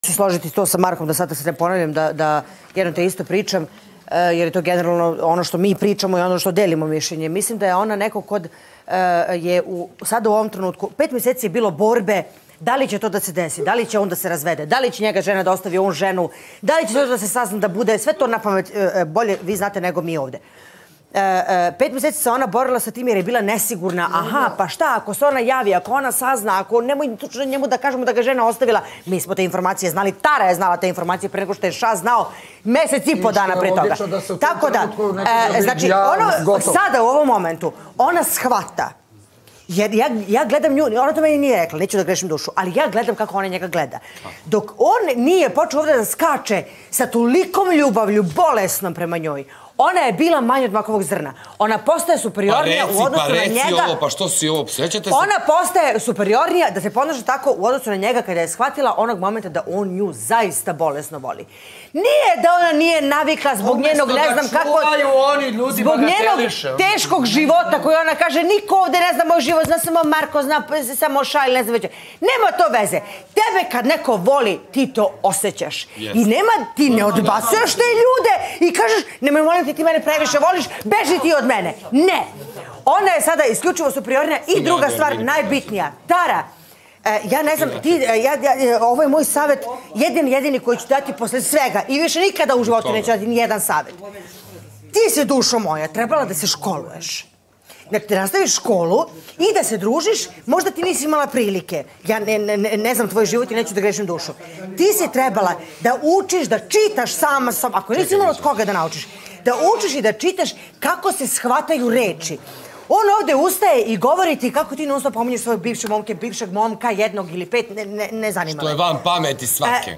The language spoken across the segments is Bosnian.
Se složiti to sa Markom, da sada se ne ponavljam, da jedno te isto pričam, jer je to generalno ono što mi pričamo i ono što delimo mišljenje. Mislim da je ona neko kod je sada u ovom trenutku, 5 mjeseci je bilo borbe da li će to da se desi, da li će on da se razvede, da li će njega žena da ostavi on ženu, da li će to da se sazna da bude, sve to napamet bolje vi znate nego mi ovde. 5 mjeseci se ona borila sa tim jer je bila nesigurna. Aha, pa šta, ako se ona javi, ako ona sazna, ako nemoj njemu da kažemo da ga žena ostavila. Mi smo te informacije znali, Tara je znala te informacije pre nego što je Ša znao mesec i po dana pre toga. Tako da, znači, ono sada u ovom momentu, ona shvata, jer ja gledam nju, ona to meni nije rekla, neću da grešim dušu, ali ja gledam kako ona njega gleda. Dok on nije počeo ovdje da skače sa tolikom ljubavlju, bolesnom prema njoj, ona je bila manje od makovog zrna. Ona postaje superiornija u odnosu na njega. Pa reci ovo, pa što si ovo, sjećate se? Ona postaje superiornija, da se ponaša tako u odnosu na njega kada je shvatila onog momenta da on nju zaista bolesno voli. Nije da ona nije navikla zbog njenog, ne znam kako... Zbog njenog teškog života koji ona kaže, niko ovde ne zna moj život, zna samo Marko, zna samo Ša ili ne znam već. Nema to veze. Tebe kad neko voli, ti to osjećaš. I nema, ti ne odbacuješ te ljude i kažeš, nemoj molim ti mene previše voliš, beži ti od mene. Ne. Ona je sada isključivo superiornija i druga stvar, najbitnija. Tara, ja ne znam, ovo je moj savjet, jedini koji ću dati posle svega i više nikada u životu neću dati nijedan savjet. Ti si, dušo moja, trebala da se školuješ. Da ti nastaviš školu i da se družiš, možda ti nisi imala prilike. Ja ne znam tvoj život i neću da grešim dušu. Ti si trebala da učiš, da čitaš sama sobom, ako nisi imala od koga da naučiš, da učiš i da čitaš kako se shvataju reči. On ovde ustaje i govori ti kako ti non-stop pominješ svoje bivše momke, bivšeg momka, jednog ili 5, ne zanima me. Što je van pameti svake.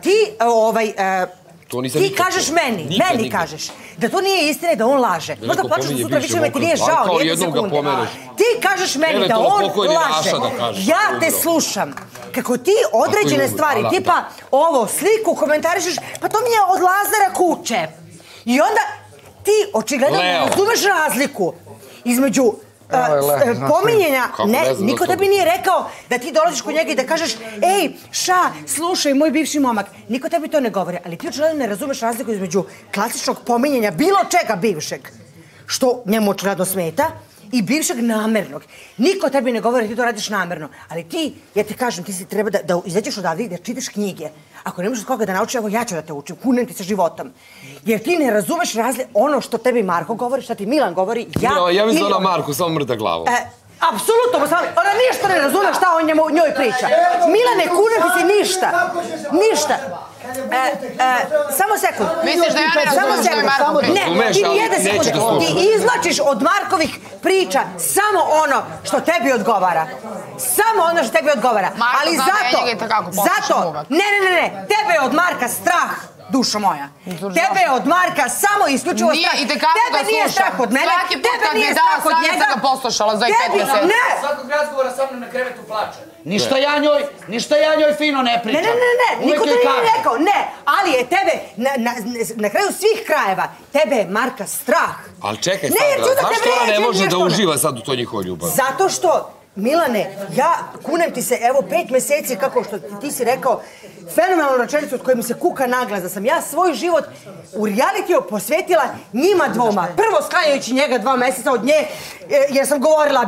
Ti kažeš meni kažeš da to nije istina i da on laže. Možda plačeš da sutra više me ti nije žao, nijedne sekunde. Ti kažeš meni da on laže. Ja te slušam. Kako ti određene stvari, tipa ovo, sliku komentarišeš, pa to mi je od Lazara kuće. I onda ti očigledno ne razumeš razliku između pominjenja, niko tebi nije rekao da ti dolaziš kod njega i da kažeš ej, Ša, slušaj, moj bivši momak. Niko tebi to ne govori, ali ti očigledno ne razumeš razliku između klasičnog pominjenja bilo čega bivšeg, što njemu očigledno smeta, i bivšeg namernog. Niko tebi ne govori da ti to radiš namerno, ali ti, ja ti kažem, ti si treba da izađeš odavde i da čitaš knjige. Ako nemaš od koga da naučiš, evo ja ću da te učim, kunem ti sa životom. Jer ti ne razumeš ono što tebi Marko govori, što ti Milan govori, ja mislim da ona Marku samo mrda glavom. Apsolutno, ona ništa ne razume šta on njoj priča. Milane, kunem ti se ništa. Ništa. Samo sekund. Misliš da ja ne razumem što je Marko priča? Ne, ti nijedne sekunde. Ti izlačiš od Markovih priča samo ono što tebi odgovara. Samo ono što tebi odgovara. Ali zato, ne, tebe je od Marka strah, dušo moja. Tebe je od Marka samo isključivo strah. Tebe nije strah od mene, tebe nije strah od njega. Svaki put kad mi je dao savjet sam ga poslušala za 5 mjeseci. Svakog razgovora sa mnom na krevetu plače. Ništa ja njoj fino ne pričam. Ne, niko to nije rekao, ne. Ali je tebe, na kraju svih krajeva, tebe je Marka strah. Ali čekaj sad, zašto ona ne može da uživa sad u toj njihovoj ljubavi? Zato što, Milane, ja kunem ti se, evo 5 mjeseci, kako što ti si rekao, fenomenalnu rečenicu od koje mi se kuka naglas, da sam ja svoj život u realitiju posvetila njima dvoma. Prvo sklanjajući njega 2 mjeseca od nje, jer sam govorila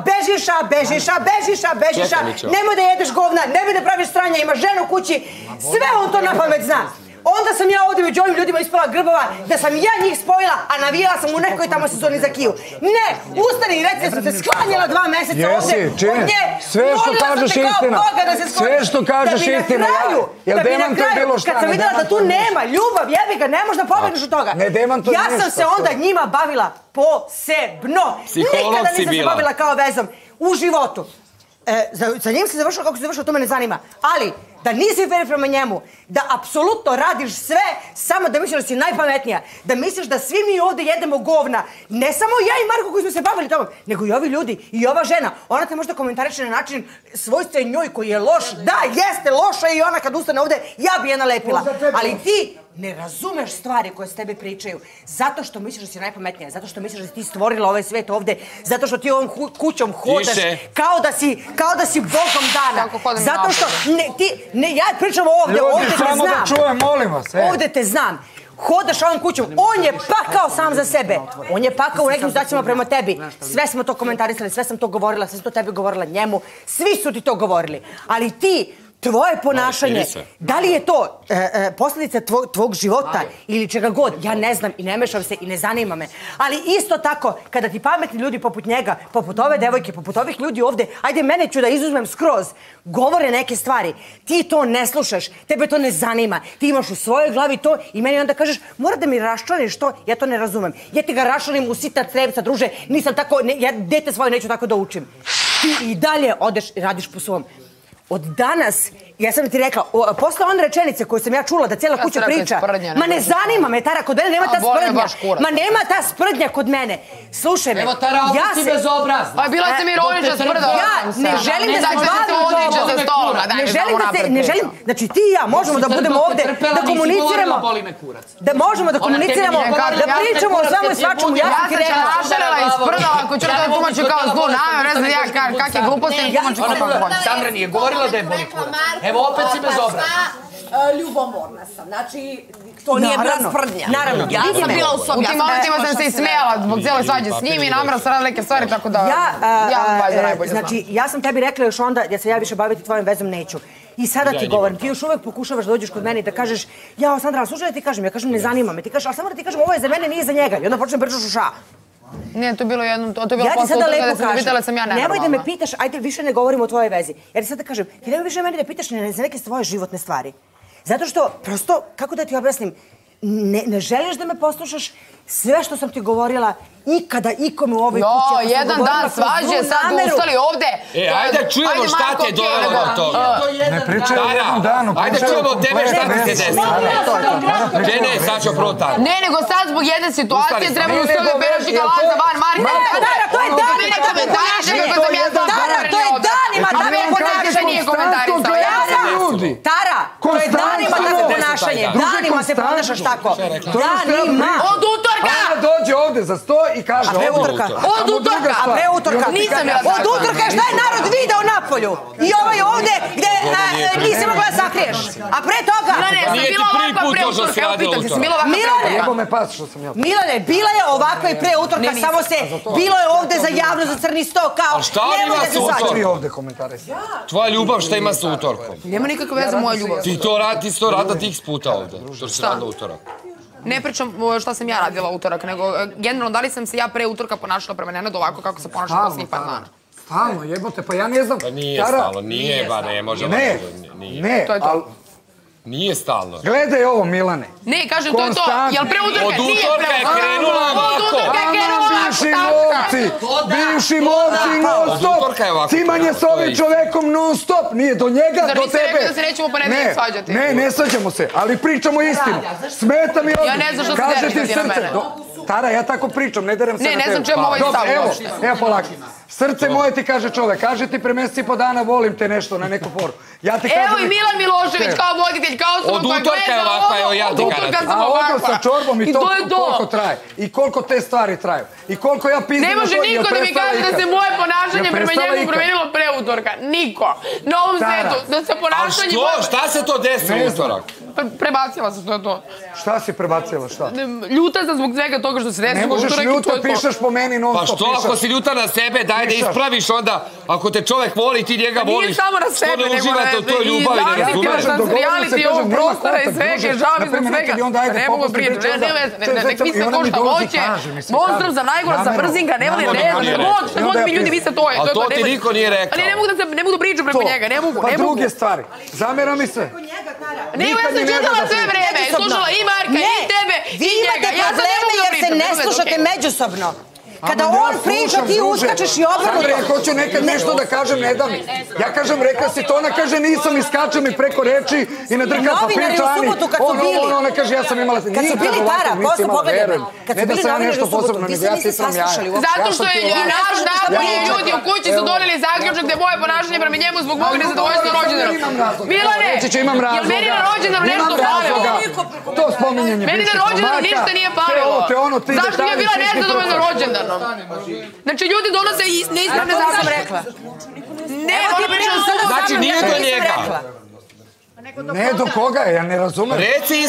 bežiša, nemoj da jedeš govna, nemoj da praviš stranja, ima ženu u kući, sve on to napamet zna. Onda sam ja ovdje među ovim ljudima ispala grbava da sam ja njih spojila, a navijala sam u nekoj tamo sezoni za Kiju. Ne, ustani i reci da sam se sklanjala 2 mjeseca ovdje od nje. Sve što kažeš istina. Sve što kažeš istina. Jel demantuje bilo šta? Kad sam vidjela da tu nema ljubav, jebi ga, ne možda pobegneš od toga. Ja sam se onda njima bavila posebno. Nikada nisam se bavila kao vezom u životu. Sa njim se završilo kako se završilo, to me ne zanima. Ali, da nisi fair prema njemu, da apsolutno radiš sve samo da misliš da si najpametnija, da misliš da svi mi ovdje jedemo govna, ne samo ja i Marko koji smo se bavili tobom, nego i ovi ljudi i ova žena. Ona te možda komentariše na način svojstven njoj koji je loš. Da, jeste loša i ona kad ustane ovdje, ja bi je nalepila. Ali ti ne razumeš stvari koje s tebe pričaju, zato što misliš da si najpametnija, zato što misliš da si ti stvorila ovaj svet ovde, zato što ti ovom kućom hodaš kao da si bogom dana. Zato što ja pričam ovde, ovde te znam. Ljudi, samo da čujem, molim vas. Ovde te znam. Hodaš ovom kućom, on je pakao sam za sebe. On je pakao u nekim situacijama prema tebi. Sve smo to komentarisali, sve sam to govorila, sve sam to tebi govorila njemu. Svi su ti to govorili. Ali ti, tvoje ponašanje, da li je to posljedica tvog života ili čega god, ja ne znam i ne mešam se i ne zanima me. Ali isto tako, kada ti pametni ljudi poput njega, poput ove devojke, poput ovih ljudi ovde, ajde mene ću da izuzmem skroz, govore neke stvari, ti to ne slušaš, tebe to ne zanima, ti imaš u svojoj glavi to i meni onda kažeš, mora da mi raščlaniš to, ja to ne razumem. Ja ti ga raščlanim u sita trebca, druže, nisam tako, ja dete svoje neću tako da učim. Ti i dalje odeš i radiš po svom. Od danas, ja sam ti rekla, posle one rečenice koju sam ja čula da cijela kuća priča, ma ne zanima me, Tara, kod mene nema ta sprdnja. Ma nema ta sprdnja kod mene. Slušaj me. Evo, Tara, ovdje ti bezobrazna. Pa bila sam ironična sprdala. Ja ne želim da se bavim tobom. Ne želim, znači ti i ja možemo da budemo ovde, da komuniciramo. Da možemo da komuniciramo, da pričamo o svemu i svačemu. Ja sam te našalila i sprdala, ako ću da tumaču kao zlu namjer, ne znam ja kakve gluposti i tumaču kao kako hoće. Sandra nije govorila da je boli kurac. Evo, opet si bezobrazna. Ljubomorna sam, znači... To nije bila sprdnja. Naravno, ja sam bila u sobi. U tim momentima sam se i smijala zbog cijele svađe s njim i namjerno sam radila neke stvari, tako da ja valjda najbolje znam. Znači, ja sam tebi rekla još onda da se ja više baviti tvojom vezom neću. I sada ti govorim, ti još uvek pokušavaš da dođeš kod mene i da kažeš, ja, Sandra, slušaj da ti kažem, ja kažem, ne zanima me, ti kažeš, ali samo da ti kažem, ovo je za mene, nije za njega. I onda počnem pričaš u ša. Nije, to je bilo jednom, to je bilo posle utoga da sam vidjela sam ja nenormalna. Nemoj da me pitaš, ajde više ne govorimo o tvojoj vezi. Jer ti sad da kažem, ti nemoj više meni da pitaš za neke svoje životne stvari. Zato što, prosto, kako da ti objasnim, ne želiš da me poslušaš, sve što sam ti govorila, ikada ikome u ovoj kući. No, jedan dan svađe, sad ustali ovde. Ajde čujemo šta te je dovelo do toga. Ne pričaj o jednom danu. Ajde čujemo od tebe šta ti se desilo. Ne, sad ću prvo Tara. Ne, nego sad zbog jedne situacije treba ustali Berašika Laza van Marka. Tara, to je danima. Tara, to je danima tako ponašanje. Tara, to je danima tako ponašanje. Danima se ponašaš tako. Danima. Od utorka! Ona dođe ovde za sto i kaže od utorka. Od utorka! A pre utorka. Nisam bila tako. Od utorka šta je narod video napolju. I ovaj ovde gde nisi mogla da sakriješ. A pre toga... Milane, sam bila ovakva pre utorka. Evo pitam ti, sam bila ovakva pre utorka. Jebo me pas što sam ja. Milane, bila je ovakva i pre utorka, samo se bilo je ovde za javno, za crni sto, kao... A šta ima sa utorkom? Svi ovde komentare. Tvoja ljubav šta ima sa utorkom? Nema nikakve veze moja ljubav. Ti to radila tih puta ovde, što si radila utorak. Ne pričam šta sam ja radila utorak, nego generalno da li sam se ja pre utorka ponašala prema Nenadu ovako kako se ponašala posljednjih par dana. Stalno, jebote, pa ja ne znam. Pa nije stalno, nije, ba ne, može ne, ali... Nije stalno. Gledaj ovo, Milane. Ne, kažem, to je to, jel pre utorka nije pre utorka? Od utorka je krenula ovako. Od utorka je krenula ovako, bivši lovci, non stop. Cimanje s ovim čovekom non stop, nije do njega, do tebe. Zar nisi rekao da se nećemo ponedeljak svađati? Ne svađamo se, ali pričamo istinu. Smeta mi ovdje. Ja ne znam što se deriš ti na mene. Tara, ja tako pričam, ne derem se na tebe. Ne znam čemu ovaj stav uopšte. Evo polaki. Srce moje ti kaže čovek, kaže ti pre meseci i po dana volim te nešto na neku foru. Evo i Milan Milošević kao voditelj, kao osoba koja gleda ovo, od utorka sam ovakva. A ono sa čorbom i to koliko traje. I koliko te stvari traju. I koliko ja pizdim. Ne može niko da mi kaže da se moje ponašanje prema njemu promenilo pre utorka. Niko. Na ovom svetu. Da se ponašanje... A što? Šta se to desilo utorak? Prebacila se, to je to. Šta si prebacila, šta? Ljuta sam zbog svega toga što se desilo utorak i to je to. Ne možeš ljuta, pišeš po meni non stop. Pa što ako si ljuta na sebe, daj da ispraviš onda. Ako te čovek voli, ti njega voliš. Nije samo na sebe, nego uživate u toj ljubavi, ne razumeš. Reality ovog prostora i svega, žao mi zbog svega. Ne mogu pričati, nek misle ko šta hoće. Monstrum za najgora, za brzinga, ne voli red, šta god mi ljudi misle to je. A to ti niko nije rekao. Ali ne mogu da pričam preko njega, ne mogu. Pa druge stvari, zamera mi se. Ne, ja sam čitala sve vreme, slušala i Marka, i tebe, i njega. Ja sad ne mogu da pričam. Jer se ne slušate međusobno. Kada on priča, ti uskačeš i obrnuto. Sandra, ja hoću nekad nešto da kažem, ne da mi. Ja kažem, rekla si to, ona kaže nisam, iskače mi preko reči i ne drka pa priča Ani. Ona kaže, ja sam imala... Kad su bili Tara, posle pogledaj. Ne da sam ja nešto posebno, nego ja sisam jaja. Zato što je naš napolje ljudi u kući su doneli zaključak da je moje ponašanje prema njemu zbog moga nezadovoljstva rođendanom. Milane, jel meni na rođendanom nešto falilo? to spominjanje meni na rođendan ništa nije parilo. Zašto mi je bila nezadovoljna rođendanom? Znači, ljudi donose neispravne zakone. Ne, ona priča o sudu. Znači, nije do njega. Ne, do koga je, ja ne razumem. Reci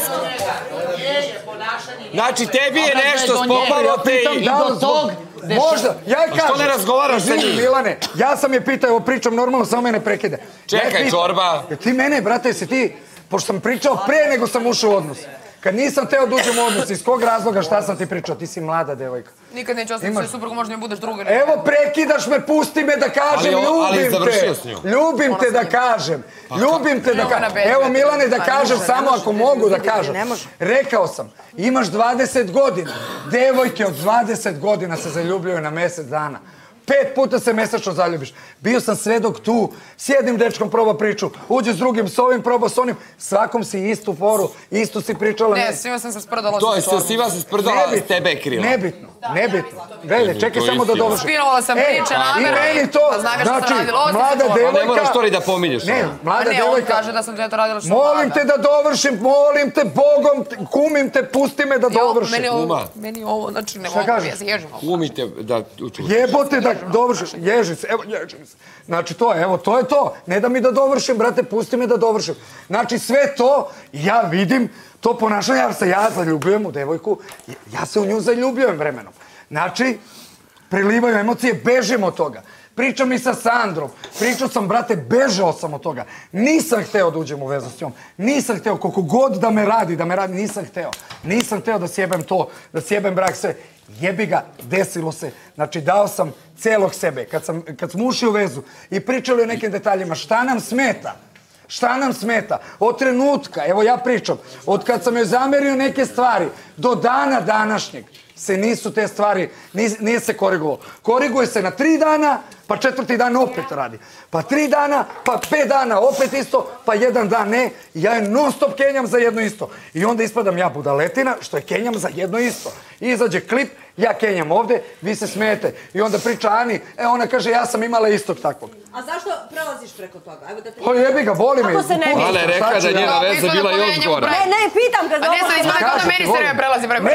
znači, tebi je nešto spopalo te i do tog... Možda, ja kažem... Što ne razgovaraš sa njim? Milane, ja sam je pitao, evo pričam normalno, samo mene prekide. Čekaj, Čorba. Ti mene, brate, si ti, pošto sam pričao pre nego sam ušao u odnos. Kad nisam teo da uđem u odnos, iz kog razloga šta sam ti pričao? Ti si mlada devojka. Nikad neću ostati svoju suprugu, možda mi budeš druga. Evo, prekidaš me, pusti me da kažem, ljubim te. Ljubim te da kažem. Ljubim te da kažem. Evo, Milane, da kažem samo ako mogu da kažem. Rekao sam, imaš 20 godina. Devojke od 20 godina se zaljubljuju na mjesec dana. 5 puta se mesečno zaljubiš. Bio sam svedok tu, s jednim dečkom proba priču, uđe s drugim, s ovim proba, s onim, svakom si istu foru, istu si pričala. Ne, svima sam se sprdala. To je, svima se sprdala, tebe je krila. Nebitno, nebitno. Gledaj, čekaj samo da dovršim. Spinovala sam priče, namjerno. I meni to, znači, mlada devojka... Ne moraš to da pominješ. Ne, mlada devojka... Ne, on kaže da sam to radila što molim te da dovršim, molim te, Bogom, kumim te, pusti me da dovršim. Meni ovo, znači, ne mogu, ja se ježim. Kumite da... Jebote da dovršiš, ježi se, evo ježim se. Znači to je, evo to je to. Ne da mi da dovršim, brate, pusti me da dovršim. Znači sve to, ja vidim, to ponašanje, ja zaljubljujem u devojku, ja se u nju zaljubljujem vremenom. Znači, prilivaju emocije, bežim od toga. Pričam i sa Sandrom, pričao sam, brate, bežao sam od toga. Nisam hteo da uđem u vezu s njom. Nisam hteo, koliko god da me radi, nisam hteo. Nisam hteo da sjebem to, da sjebem brak sve. Jebi ga, desilo se. Znači, dao sam celog sebe. Kad smo ušli u vezu i pričali o nekim detaljima, šta nam smeta? Šta nam smeta? Od trenutka, evo ja pričam, od kad sam joj zamerio neke stvari, do dana današnjeg se nisu te stvari, nije se korigovalo. Koriguje se na 3 dana, pa 4. dan opet radi. Pa 3 dana, pa 5 dana opet isto, pa 1 dan ne. Ja je non stop kenjam za jedno isto. I onda ispadam ja budaletina što je kenjam za jedno isto. I izađe klip, ja kenjam ovde, vi se smijete. I onda priča Ani, ona kaže ja sam imala istog takvog. A zašto prelaziš preko toga? Pa jebi ga, voli me. Ale je rekla da njena veza bila još gora. Ne, pitam ga za ovo. A ne sam izgleda kao da meni se ne prelazi preko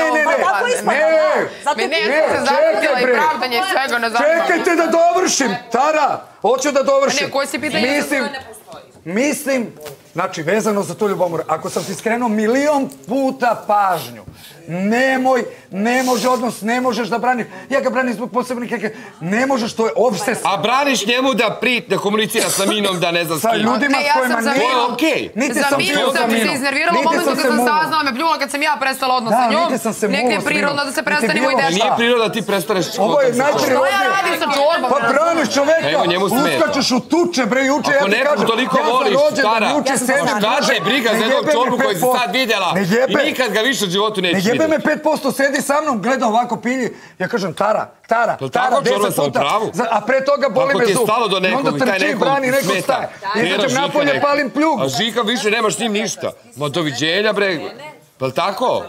čekajte da dovršim, Tara, hoću da dovršim. Ne, koji si pitanje? Mislim, znači, vezano za tu ljubomoru, ako sam ti skrenuo 1.000.000 puta pažnju, nemoj, ne može odnos, ne možeš da braniš, ja ga branim zbog posebnih neke, ne možeš, to je obses. A braniš njemu da komunicira sa Minom, da ne znam s kim. Sa ljudima s kojima nije. To je okej. Za Minu sam se iznervirala u momentu kad sam saznala me pljula kad sam ja prestala odnos sa njom. Negdje je prirodno da se prestanemo i dešava. Nije prirodno da ti prestaneš ovo je najprirodnije. Šta ja radim sa Čorbom? Pa braniš čoveka, uskačeš u tuče, bre, juče ja ti kažem. Ako nekog toliko voliš, Tara, kaže briga za jednog Čorbu koji si sad vidjela i nikad ga više u životu nećeš vidjeti. Ne jebe me 5%, sedi sa mnom, gleda ovako pilji. Ja kažem, Tara, 10 puta. A pre toga boli me zub. Ako ti je stalo do nekog i taj nekog smeta. Izađem napolje, palim pljugu. A Žika više nemaš s njim ništa. Ma doviđenja, bre. Pa li tako?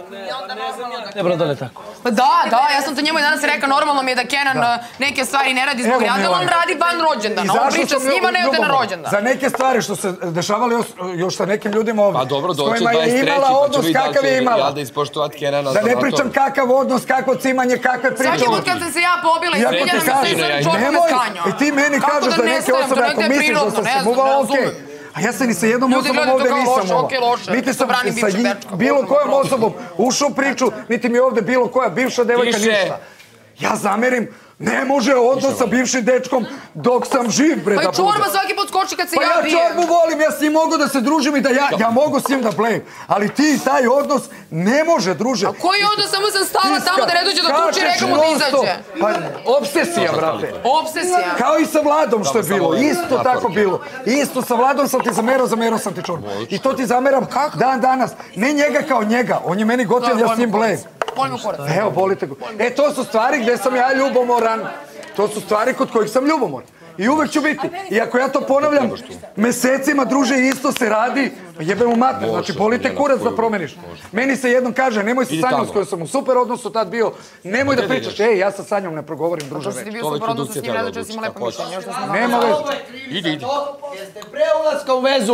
Ne, bro, da li tako? Da, ja sam to njemu i danas rekao, normalno mi je da Kenan neke stvari ne radi zbog rada, on radi van rođendana, on priča s njima, ne ode na rođendan. Za neke stvari što se dešavali još sa nekim ljudima ovdje, pa dobro, s kojima je imala odnos kakav je imala. Da ne pričam kakav odnos, kakvo cimanje, kakve priče. Svaki put kad sam se ja pobila i smiljala mi se sve Čorba me skanjao. I ti meni kažeš da neke osobe, ako misliš da sam se buvao, okej. A ja se ni sa jednom osobom ovdje nisam ovo. Niti sam sa bilo kojom osobom ušao u priču, niti mi je ovdje bilo koja bivša devojka ništa. Ja zamerim, ne može odnos sa bivšim dečkom dok sam živ, bre, da bude. Pa i Čorba svaki put skoči kad se ja bijem. Pa ja Čorbu volim, ja s njim mogu da se družim i da ja mogu s njim da blejim. Ali ti, taj odnos, ne može, druže. A koji odnos? Samo sam stala tamo da ne dođe do kuće i rekao mu da izađe. Pa, obsesija, brate. Obsesija. Kao i sa Vladom što je bilo, isto tako bilo. Isto sa Vladom sam ti zamerao sam ti Čorbu. I to ti zameram dan danas. Ne njega kao njega, on je meni gotiv, ja s njim blejim. Evo, bolite go. To su stvari gdje sam ja ljubomoran. To su stvari kod kojih sam ljubomoran. I uvek ću biti. I ako ja to ponavljam, mesecima, druže, isto se radi, jebem u mater. Znači, bolite kurac da promeniš. Meni se jednom kaže, nemoj sa Sanjom s kojom sam u super odnosu tad bio, nemoj da pričaš, ja sa Sanjom ne progovorim, druže, već. To si bio u super odnosu s njim, ne znači da si imao lepo mišljenje. Nema veze. Idi. Jeste pre ulaska u vezu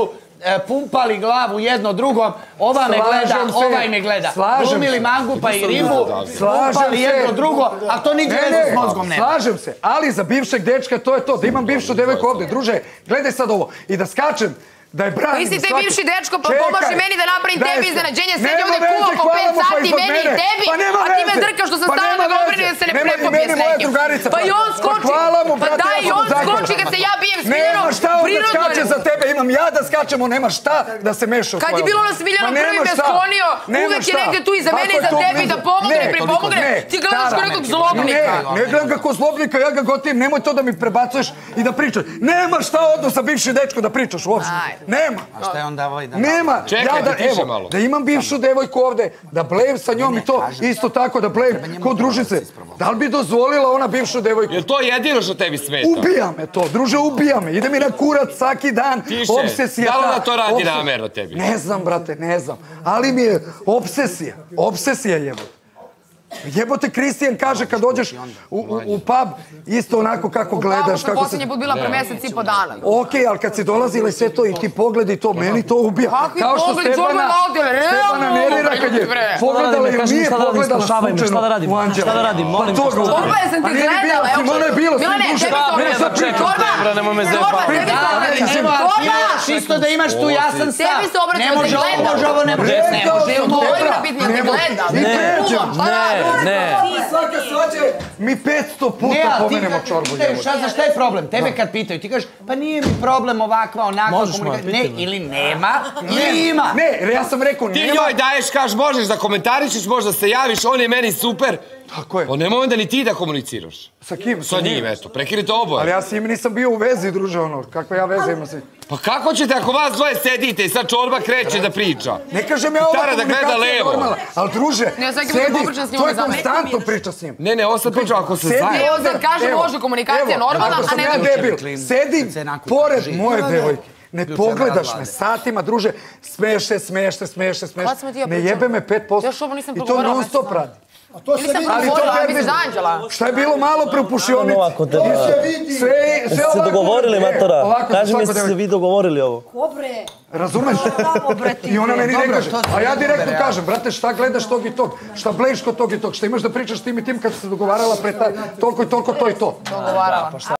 pumpali glavu jedno drugom, ova me gleda, ovaj me gleda. Glumili mangupa i ribu, pumpali jedno drugo, a to nigdje veze s mozgom nema. Slažem se, ali za bivšeg dečka to je to, da imam bivšu devojku ovdje. Druže, gledaj sad ovo, i da skačem, da je branim. Vi si te bivši dečko, pa pomoži meni da napravim tebi iznenađenje, sedi ovdje kuva oko 5 sati, meni i tebi, a ti me drkaš što sam stala na govorinu da se ne prepopije s nekim. Pa i on skoči, pa daj i on skoči kad se ja bijem s Miljanom, prirodno je. Skače za tebe, imam ja da skačem, on nema šta da se meša u svoje. Kad je bilo ono s Miljanom prvi me sklonio, uvek je negdje tu i za mene i za tebi da pomogne, pripomogne, ti gledaš kao nekog zlobnika. Ne gledam kako zlobnika, ja ga gotivim, nemoj to da mi prebacuješ i da pričaš. Nema šta odnosa bivši dečko da pričaš uopšte. Nema. Nema, evo, da imam bivšu devojku ovde, da blejem sa njom i to, isto tako da blejem kod družice. Da li bi dozvolila ona bivšu devojku? Je li to jedino što tebi smeta? Ubija me to, druže, ubija me. Ide mi na kurac svaki dan, obsesija. Da li ona to radi namerno tebi? Ne znam, brate, ne znam. Ali mi je obsesija, obsesija jebote. Jebote, Kristijan kaže kad dođeš u pub, isto onako kako gledaš. U pubu sam posljednji put bila pre mjesec i po dana. Okej, ali kad si dolazila i sve to i ti pogledi to, meni to ubija. Kakvi pogledi, čovjek laudile, Stefana nervira kad je pogledala ili nije pogledala slučajno u Anđela. Šta da radim, molim te. Torba je sam ti gledala, evo Milano je bilo, Milane, tebi se Čisto da imaš tu jasan stav. Tebi se obratio, ne može ovo, može ovo, ne može. Ovo je bitnije, te gleda. Ne. Svaka svađe, mi 500 puta pomenemo čorbu. Šta je problem? Tebe kad pitaju, ti kažeš, pa nije mi problem ovakva, onakva komunikacija. Ne, ili nema, ili ima. Ne, jer ja sam rekao nema. Ti njoj daješ, kažeš, možeš da komentarišeš, možeš da se javiš, on je meni super. Tako je. Pa nemoj onda ni ti da komuniciraš. Sa kim? Sa njim, eto, prekinite oboje. Ali ja s njim nisam bio u vezi, druže, ono, kakva ja veze ima se. Pa kako ćete ako vas dvoje sedite i sad čorba kreće da priča? Ne kažem ja ova komunikacija je normalna, ali druže, sedi, to je konstantno priča s njim. Ne, ovo sad pričam ako se zajedno. Evo sad kažem, može komunikacija normalna, a ne ja debil, sedim pored moje devojke. Ne pogledaš me satima, druže, smeješ se. Ne jebe me 5%. I to non stop radi. Nisam progovorila, a misliš za Anđela? Šta je bilo malo pre u pušionici? Jeste se dogovorili, matora? Kaži mi, ste se vi dogovorili ovo? Kobre! Razumeš? I ona meni ne kaže. A ja direktno kažem, brate, šta gledaš tog i tog? Šta blejiš kod tog i tog? Šta imaš da pričaš tim i tim kad si se dogovarala pre toliko i toliko to i to? Dogovarala.